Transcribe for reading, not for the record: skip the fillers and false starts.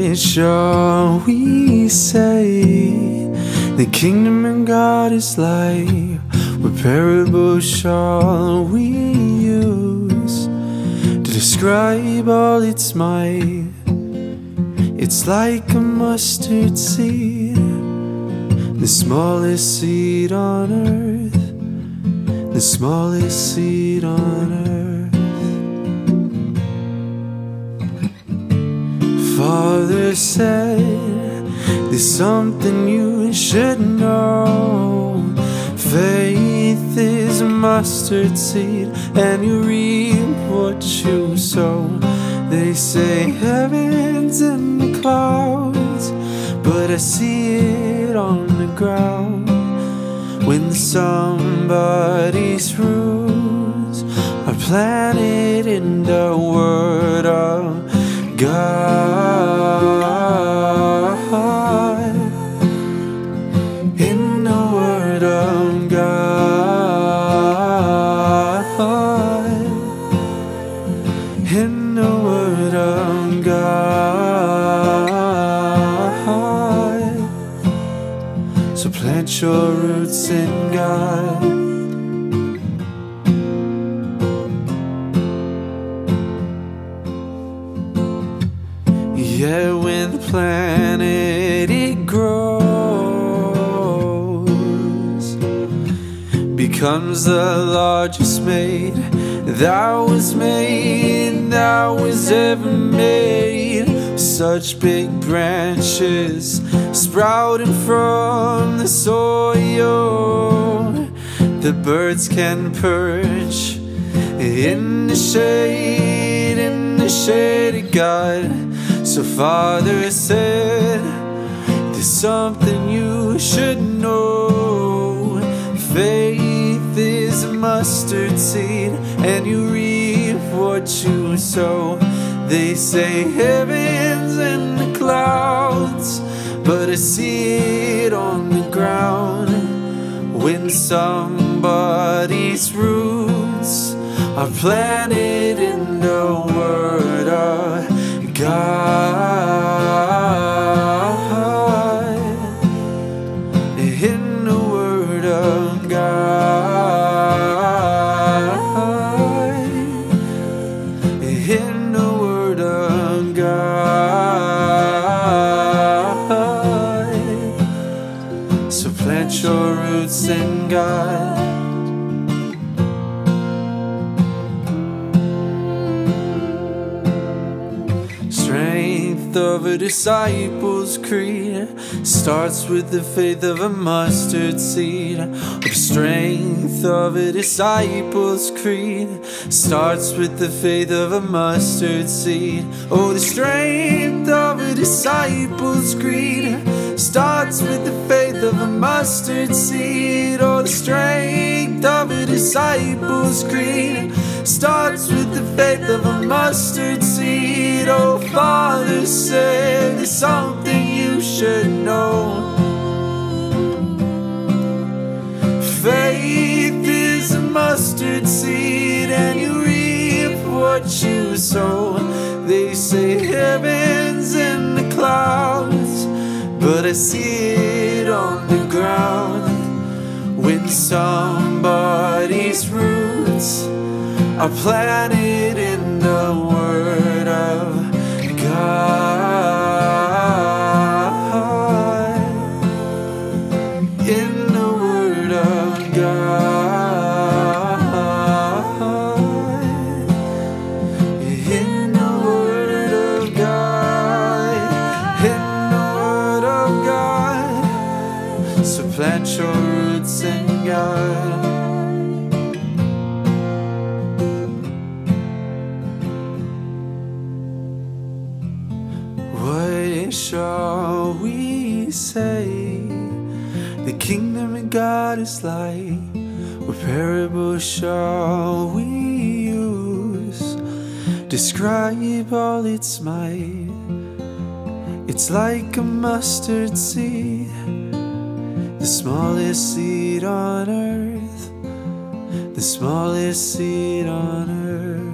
shall we say the kingdom of God is like? What parable shall we use to describe all its might? It's like a mustard seed, the smallest seed on earth, the smallest seed on earth. Father said, there's something you should know. Faith is a mustard seed, and you reap what you sow. They say heaven's in the clouds, but I see it on the ground. When somebody's roots are planted in the Word of God, in the Word of God, in the Word of God. So plant your roots in God. Yeah, when the planet it grows, becomes the largest made that was ever made. Such big branches sprouting from the soil, the birds can perch in the shade of God. So Father said, there's something you should know. Faith is a mustard seed, and you reap what you sow. They say heaven's in the clouds, but I see it on the ground. When somebody's roots are planted in the Word of God, in the Word of God, in the Word of God. So plant your roots in God. Strength of a disciple's creed starts with the faith of a mustard seed. The strength of a disciple's creed starts with the faith of a mustard seed. Oh, the strength of a disciple's creed starts with the faith of a mustard seed. Oh, the strength of a disciple's creed starts with the faith of a mustard seed. Oh, Father said, there's something you should know. Faith is a mustard seed, and you reap what you sow. They say heaven's in the clouds, but I see it on the ground. When somebody's roots are planted in the Word of God, in the Word of God, in the Word of God, in the Word of God. So plant your roots in God. What shall we say the kingdom of God is like? What parable shall we use? Describe all its might. It's like a mustard seed, the smallest seed on earth, the smallest seed on earth.